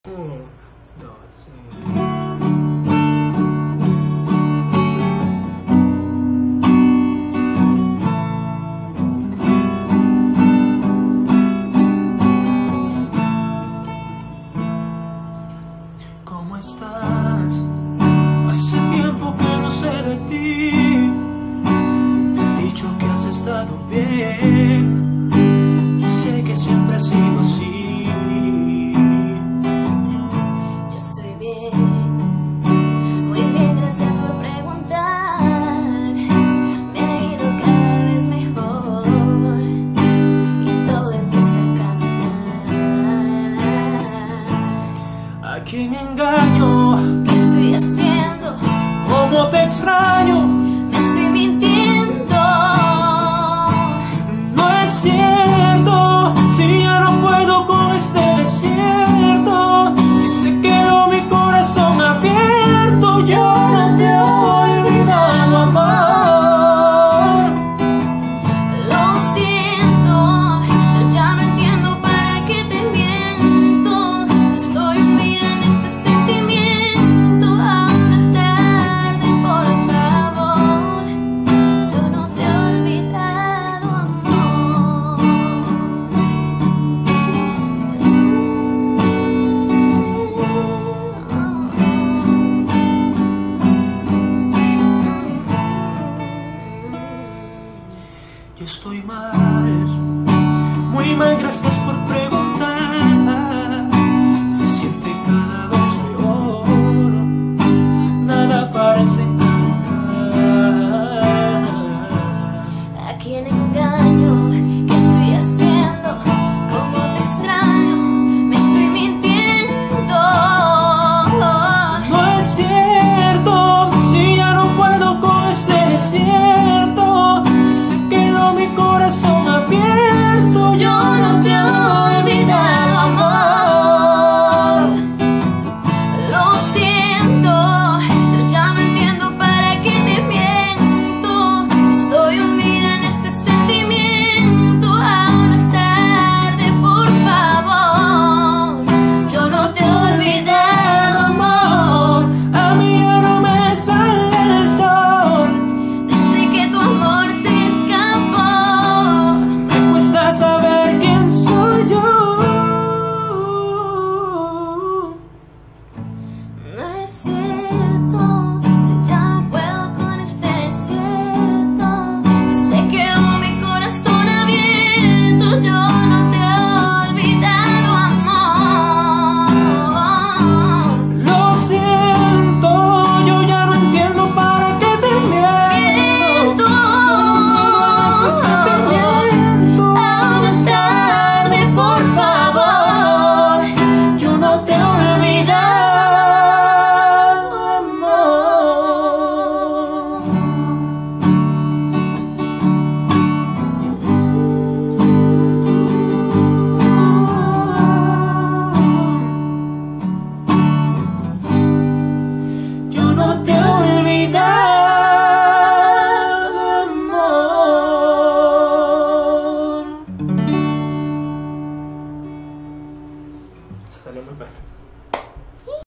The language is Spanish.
1, 2, 3. ¿Cómo estás? Hace tiempo que no sé de ti. Me han dicho que has estado bien y sé que siempre ha sido así. Yo estoy bien, muy bien, gracias por preguntar. Me ha ido cada vez mejor y todo empieza a caminar. ¿A quién engaño? ¿Qué estoy haciendo? ¿Cómo te extraño?